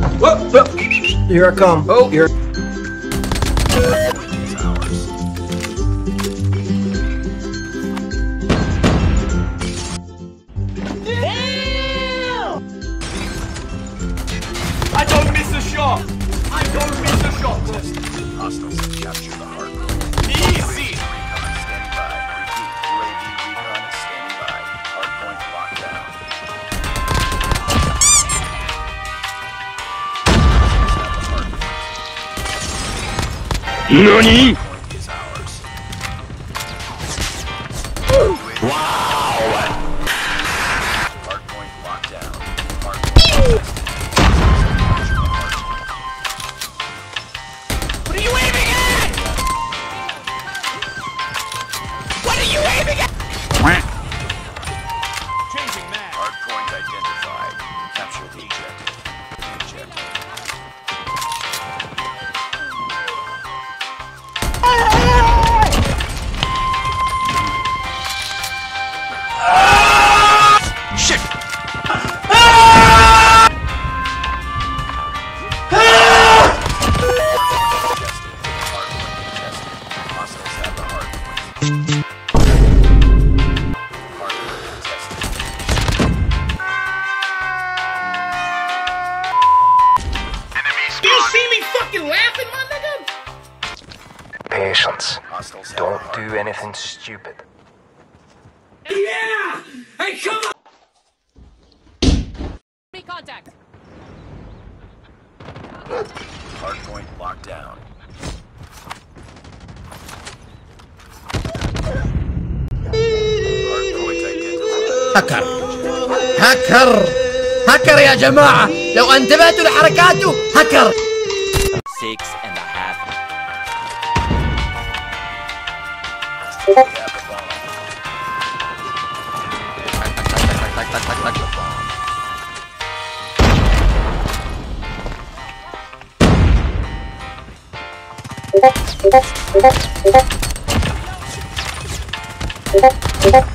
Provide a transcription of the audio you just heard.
Whoa! Here I come. Oh, here. I don't miss a shot! I don't miss a shot! Hostiles have captured the hard point. Easy! Recon standing by. Repeat, UAV recon standing by. Hard point locked down. NANI?! Point is ours. Wow! Hard point locked down. Hard point tested. What are you aiming at? What are you aiming at? Changing mag. Hard point identified. Capture the objective. Shit! Hostiles have the hard point. Hard point tested. Do you see me fucking laughing, my nigga? Patience. Hostiles have the Don't hard do point. anything stupid. Yeah! Hey, come on! Contact. Hard point locked down. Hard point identified. هكر يا جماعة، لو انتبهتوا لحركاته هكر. 6.5. We have the bomb. Tak, tak, tak, tak, tak.